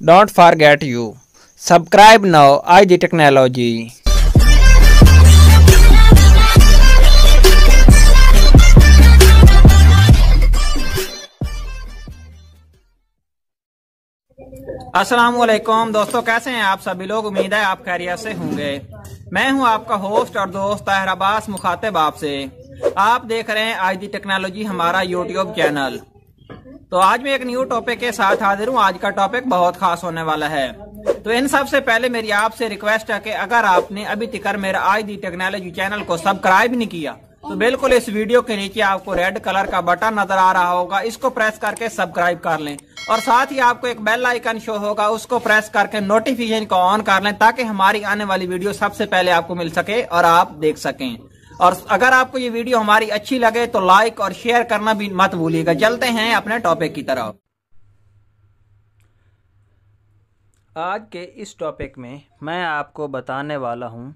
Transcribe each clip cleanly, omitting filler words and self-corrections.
Don't forget you. Subscribe now, IG Technology. अस्सलामुअलैकुम दोस्तों, कैसे हैं आप सभी लोग। उम्मीद है आप खैरियत से होंगे। मैं हूं आपका होस्ट और दोस्त ताहिर अब्बास, मुखातिब आपसे। आप देख रहे हैं IG टेक्नोलॉजी, हमारा यूट्यूब चैनल। तो आज मैं एक न्यू टॉपिक के साथ हाजिर हूं। आज का टॉपिक बहुत खास होने वाला है। तो इन सबसे पहले मेरी आपसे रिक्वेस्ट है कि अगर आपने अभी तक मेरा IG टेक्नोलॉजी चैनल को सब्सक्राइब नहीं किया तो बिल्कुल इस वीडियो के नीचे आपको रेड कलर का बटन नजर आ रहा होगा, इसको प्रेस करके सब्सक्राइब कर लें। और साथ ही आपको एक बेल आइकन शो होगा, उसको प्रेस करके नोटिफिकेशन को ऑन कर लें ताकि हमारी आने वाली वीडियो सबसे पहले आपको मिल सके और आप देख सकें। और अगर आपको ये वीडियो हमारी अच्छी लगे तो लाइक और शेयर करना भी मत भूलिएगा। चलते हैं अपने टॉपिक की तरफ। आज के इस टॉपिक में मैं आपको बताने वाला हूँ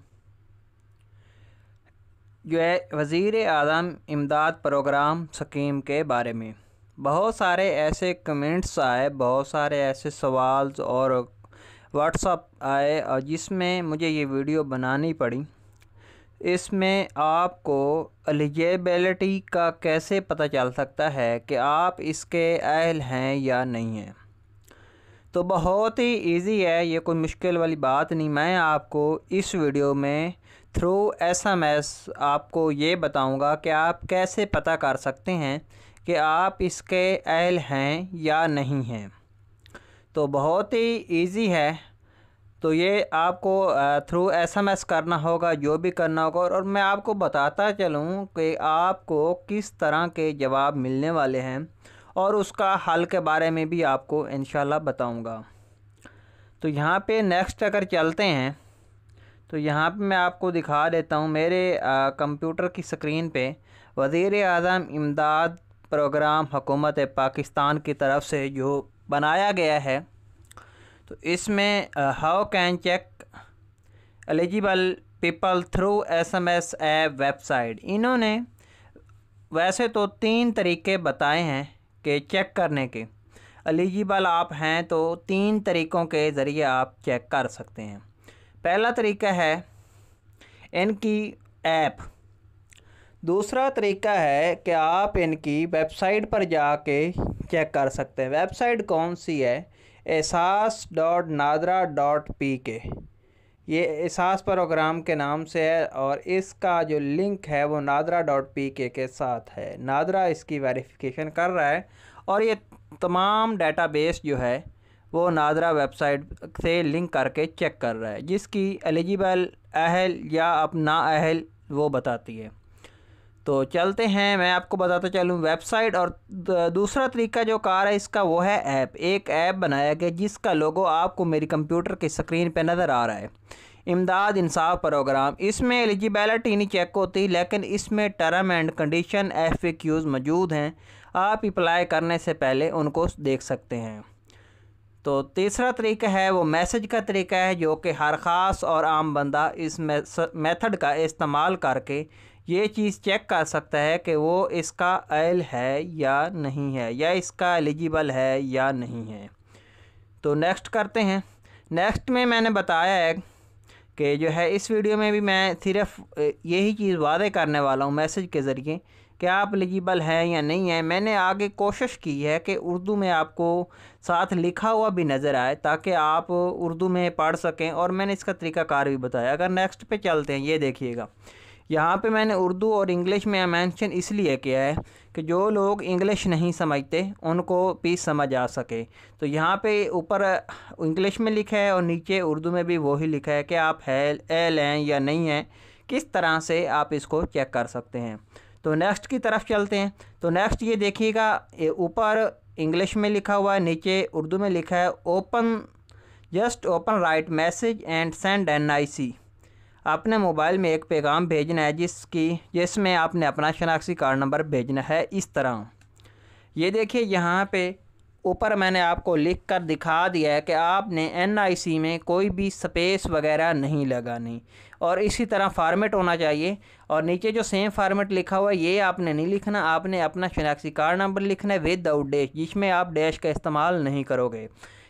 जो है वज़ीर आज़म इमदाद प्रोग्राम स्कीम के बारे में। बहुत सारे ऐसे कमेंट्स आए, बहुत सारे ऐसे सवाल और व्हाट्सअप आए और जिसमें मुझे ये वीडियो बनानी पड़ी। इसमें आपको एलिजिबिलिटी का कैसे पता चल सकता है कि आप इसके अहल हैं या नहीं हैं। तो बहुत ही इजी है, ये कोई मुश्किल वाली बात नहीं। मैं आपको इस वीडियो में थ्रू SMS आपको ये बताऊंगा कि आप कैसे पता कर सकते हैं कि आप इसके अहल हैं या नहीं हैं। तो बहुत ही इजी है। तो ये आपको थ्रू SMS करना होगा, जो भी करना होगा। और मैं आपको बताता चलूँ कि आपको किस तरह के जवाब मिलने वाले हैं और उसका हल के बारे में भी आपको इंशाल्लाह बताऊंगा। तो यहाँ पे नेक्स्ट अगर चलते हैं तो यहाँ पे मैं आपको दिखा देता हूँ मेरे कंप्यूटर की स्क्रीन पे वज़ीर आज़म इमदाद प्रोग्राम हुकूमत पाकिस्तान की तरफ से जो बनाया गया है। तो इसमें how can check eligible people through SMS app website. इन्होंने वैसे तो 3 तरीके बताए हैं कि चेक करने के। एलिजिबल आप हैं तो 3 तरीक़ों के ज़रिए आप चेक कर सकते हैं। पहला तरीका है इनकी ऐप। दूसरा तरीका है कि आप इनकी वेबसाइट पर जाके चेक कर सकते हैं। वेबसाइट कौन सी है? एहसास.nadra.pk। ये एहसास प्रोग्राम के नाम से है और इसका जो लिंक है वो nadra.pk के साथ है। नादरा इसकी वेरिफिकेशन कर रहा है और ये तमाम डेटाबेस जो है वो नादरा वेबसाइट से लिंक करके चेक कर रहा है, जिसकी एलिजिबल अहल या अपना अहल वो बताती है। तो चलते हैं, मैं आपको बताता चलूँ वेबसाइट। और दूसरा तरीका जो कार है इसका वो है ऐप। एक ऐप बनाया गया जिसका लोगो आपको मेरी कंप्यूटर की स्क्रीन पे नज़र आ रहा है, इमदाद इंसाफ प्रोग्राम। इसमें एलिजिबिलिटी नहीं चेक होती, लेकिन इसमें टर्म एंड कंडीशन FAQs मौजूद हैं। आप अप्लाई करने से पहले उनको देख सकते हैं। तो तीसरा तरीका है वो मैसेज का तरीका है, जो कि हर ख़ास और आम बंदा इस मेथड का इस्तेमाल करके ये चीज़ चेक कर सकता है कि वो इसका अहल है या नहीं है, या इसका एलिजिबल है या नहीं है। तो नेक्स्ट करते हैं। नेक्स्ट में मैंने बताया है कि जो है इस वीडियो में भी मैं सिर्फ यही चीज़ वादे करने वाला हूँ मैसेज के ज़रिए कि आप एलिजिबल हैं या नहीं है। मैंने आगे कोशिश की है कि उर्दू में आपको साथ लिखा हुआ भी नज़र आए ताकि आप उर्दू में पढ़ सकें, और मैंने इसका तरीक़ाकार भी बताया। अगर नेक्स्ट पे चलते हैं, ये देखिएगा यहाँ पे मैंने उर्दू और इंग्लिश में मेंशन इसलिए किया है कि जो लोग इंग्लिश नहीं समझते उनको भी समझ आ सके। तो यहाँ पे ऊपर इंग्लिश में लिखा है और नीचे उर्दू में भी वही लिखा है कि आप एल हैं या नहीं हैं, किस तरह से आप इसको चेक कर सकते हैं। तो नेक्स्ट की तरफ चलते हैं। तो नेक्स्ट ये देखिएगा, ऊपर इंग्लिश में लिखा हुआ है, नीचे उर्दू में लिखा है just open write message and send NIC। आपने मोबाइल में एक पैगाम भेजना है जिसमें आपने अपना शनाख्ती कार्ड नंबर भेजना है। इस तरह ये देखिए यहाँ पे ऊपर मैंने आपको लिख कर दिखा दिया है कि आपने NIC में कोई भी स्पेस वगैरह नहीं लगानी और इसी तरह फार्मेट होना चाहिए। और नीचे जो सेम फार्मेट लिखा हुआ है ये आपने नहीं लिखना, आपने अपना शनाख्ती कार्ड नंबर लिखना है विदाउट डैश, जिसमें आप डैश का इस्तेमाल नहीं करोगे।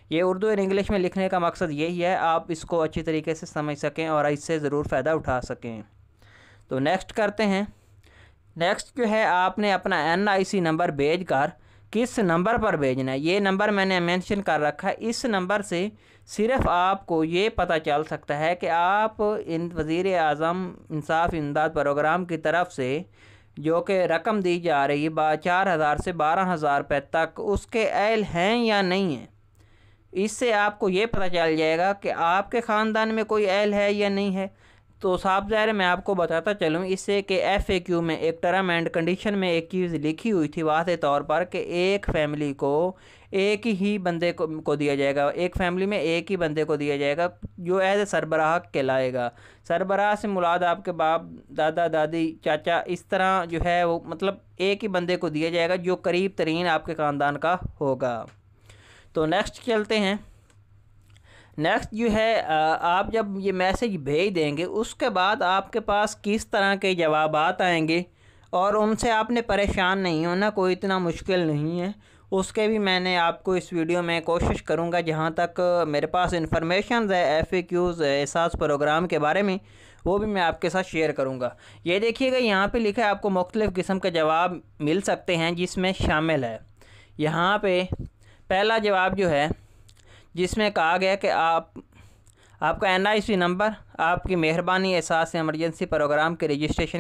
ये उर्दू और इंग्लिश में लिखने का मकसद यही है, आप इसको अच्छी तरीके से समझ सकें और इससे ज़रूर फ़ायदा उठा सकें। तो नेक्स्ट करते हैं। नेक्स्ट जो है, आपने अपना NIC नंबर भेजकर किस नंबर पर भेजना है, ये नंबर मैंने मेंशन कर रखा है। इस नंबर से सिर्फ़ आपको ये पता चल सकता है कि आप इन वज़ीर आज़म इंसाफ इमदाद प्रोग्राम की तरफ से जो कि रकम दी जा रही है 4,000 से 12,000 रुपये तक, उसके अहल हैं या नहीं है। इससे आपको ये पता चल जाएगा कि आपके ख़ानदान में कोई अहल है या नहीं है। तो साफ ज़ाहिर मैं आपको बताता चलूँ इससे कि FAQ में एक टर्म एंड कंडीशन में एक चीज़ लिखी हुई थी वाज़े तौर पर कि एक फैमिली को एक ही बंदे को दिया जाएगा, एक फैमिली में एक ही बंदे को दिया जाएगा जो एज ए सरबराह कहलाएगा। सरबराह से मुराद आपके बाप, दादा, दादी, चाचा, इस तरह जो है वो मतलब एक ही बंदे को दिया जाएगा जो करीब तरीन आपके ख़ानदान का होगा। तो नेक्स्ट चलते हैं। नेक्स्ट जो है, आप जब ये मैसेज भेज देंगे उसके बाद आपके पास किस तरह के जवाबात आएंगे और उनसे आपने परेशान नहीं होना, कोई इतना मुश्किल नहीं है। उसके भी मैंने आपको इस वीडियो में कोशिश करूँगा जहाँ तक मेरे पास इंफॉर्मेशन है FAQs एहसास प्रोग्राम के बारे में, वो भी मैं आपके साथ शेयर करूँगा। ये देखिएगा यहाँ पे लिखा है आपको मुख्तलिफ़ किस्म के जवाब मिल सकते हैं जिसमें शामिल है। यहाँ पे पहला जवाब जो है जिसमें कहा गया कि आपका NIC नंबर आपकी मेहरबानी एहसास इमरजेंसी प्रोग्राम के रजिस्ट्रेशन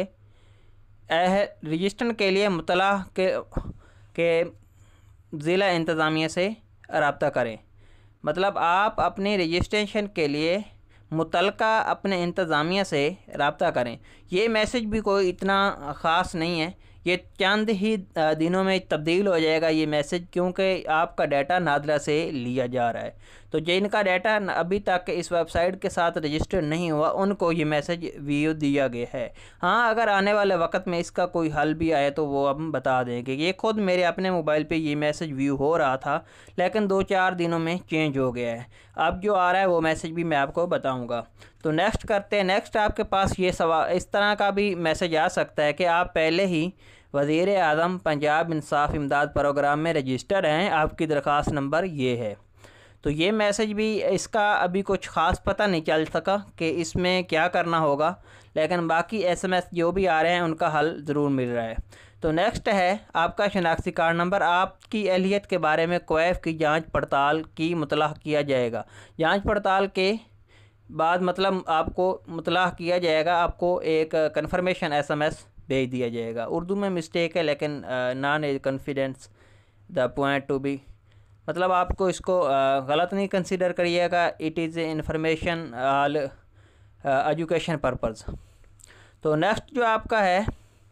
के लिए मुतला के ज़िला इंतज़ामिया से रब्ता करें। मतलब आप अपने रजिस्ट्रेशन के लिए मुतलका अपने इंतज़ामिया से रब्ता करें। ये मैसेज भी कोई इतना ख़ास नहीं है, ये चंद ही दिनों में तब्दील हो जाएगा ये मैसेज, क्योंकि आपका डाटा नादरा से लिया जा रहा है। तो जिनका डाटा अभी तक इस वेबसाइट के साथ रजिस्टर्ड नहीं हुआ उनको ये मैसेज व्यू दिया गया है। हाँ, अगर आने वाले वक्त में इसका कोई हल भी आए तो वो हम बता देंगे। ये खुद मेरे अपने मोबाइल पे ये मैसेज व्यू हो रहा था, लेकिन 2-4 दिनों में चेंज हो गया है। अब जो आ रहा है वो मैसेज भी मैं आपको बताऊँगा। तो नेक्स्ट करते हैं। नेक्स्ट आपके पास ये सवाल इस तरह का भी मैसेज आ सकता है कि आप पहले ही वज़ीर आज़म पंजाब इंसाफ इमदाद प्रोग्राम में रजिस्टर हैं, आपकी दरख्वास्त नंबर ये है। तो ये मैसेज भी इसका अभी कुछ ख़ास पता नहीं चल सका कि इसमें क्या करना होगा, लेकिन बाकी SMS जो भी आ रहे हैं उनका हल ज़रूर मिल रहा है। तो नेक्स्ट है आपका शनाख्ती कार्ड नंबर। आपकी अहलियत के बारे में क्वैफ की जांच पड़ताल की मुतला किया जाएगा। जांच पड़ताल के बाद मतलब आपको मुतला किया जाएगा, आपको एक कन्फर्मेशन SMS भेज दिया जाएगा। उर्दू में मिस्टेक है लेकिन non age confidence the point to be, मतलब आपको इसको गलत नहीं कंसीडर करिएगा। It is information all education purpose. तो नेक्स्ट जो आपका है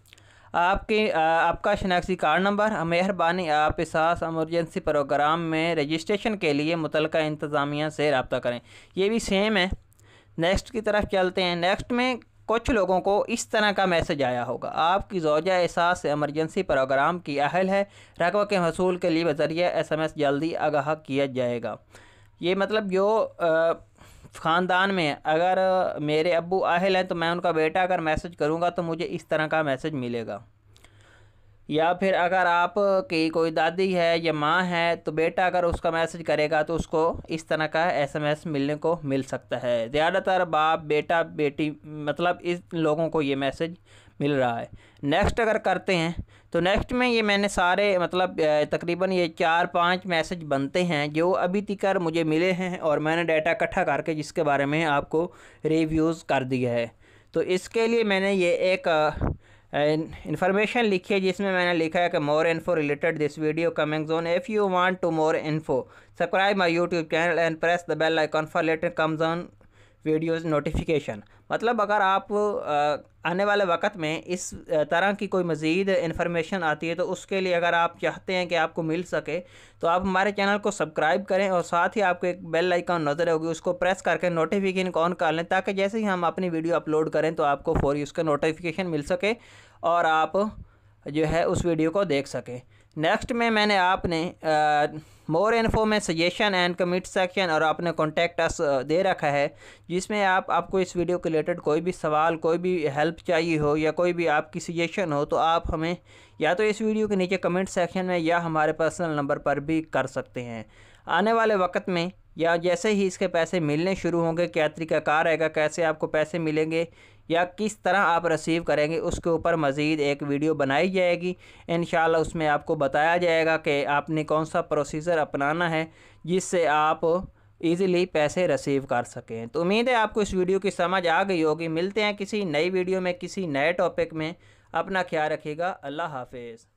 आपका शनाख्ती कार्ड नंबर। मेहरबानी आप एहसास इमरजेंसी प्रोग्राम में रजिस्ट्रेशन के लिए मुतलका इंतज़ामिया से रब्ता करें। ये भी सेम है। नेक्स्ट की तरफ चलते हैं। नेक्स्ट में कुछ लोगों को इस तरह का मैसेज आया होगा, आपकी ज़ौजा एहसास इमरजेंसी प्रोग्राम की अहल है, रकबा के हसूल के लिए बज़रिया SMS जल्दी आगाह किया जाएगा। ये मतलब जो ख़ानदान में अगर मेरे अब्बू अहल हैं तो मैं उनका बेटा अगर मैसेज करूँगा तो मुझे इस तरह का मैसेज मिलेगा। या फिर अगर आप की कोई दादी है या माँ है तो बेटा अगर उसका मैसेज करेगा तो उसको इस तरह का SMS मिलने को मिल सकता है। ज़्यादातर बाप, बेटा, बेटी मतलब इस लोगों को ये मैसेज मिल रहा है। नेक्स्ट अगर करते हैं तो नेक्स्ट में ये मैंने सारे मतलब तकरीबन ये 4-5 मैसेज बनते हैं जो अभी तक मुझे मिले हैं और मैंने डाटा इकट्ठा करके जिसके बारे में आपको रिव्यूज़ कर दिया है। तो इसके लिए मैंने ये एक इन्फॉर्मेशन लिखी है जिसमें मैंने लिखा है कि more info related this video coming zone. If you want to more info subscribe my YouTube channel and press the bell icon for later comes on videos notification. मतलब अगर आप आने वाले वक्त में इस तरह की कोई मज़ीद इन्फॉर्मेशन आती है तो उसके लिए अगर आप चाहते हैं कि आपको मिल सके तो आप हमारे चैनल को सब्सक्राइब करें और साथ ही आपको एक बेल आइकन नज़र होगी उसको प्रेस करके नोटिफिकेशन ऑन कर लें, ताकि जैसे ही हम अपनी वीडियो अपलोड करें तो आपको फौरी उसका नोटिफिकेशन मिल सके और आप जो है उस वीडियो को देख सकें। नेक्स्ट में मैंने आपने मोर इन्फो में सजेशन एंड कमेंट सेक्शन और आपने कॉन्टैक्ट अस दे रखा है, जिसमें आपको इस वीडियो के रिलेटेड कोई भी सवाल, कोई भी हेल्प चाहिए हो या कोई भी आपकी सजेशन हो तो आप हमें या तो इस वीडियो के नीचे कमेंट सेक्शन में या हमारे पर्सनल नंबर पर भी कर सकते हैं। आने वाले वक्त में या जैसे ही इसके पैसे मिलने शुरू होंगे, क्या तरीक़ाकार रहेगा, कैसे आपको पैसे मिलेंगे या किस तरह आप रिसीव करेंगे, उसके ऊपर मज़ीद एक वीडियो बनाई जाएगी। इंशाल्लाह उसमें आपको बताया जाएगा कि आपने कौन सा प्रोसीजर अपनाना है जिससे आप ईज़िली पैसे रिसीव कर सकें। तो उम्मीद है आपको इस वीडियो की समझ आ गई होगी। मिलते हैं किसी नई वीडियो में किसी नए टॉपिक में। अपना ख्याल रखिएगा। अल्लाह हाफिज़।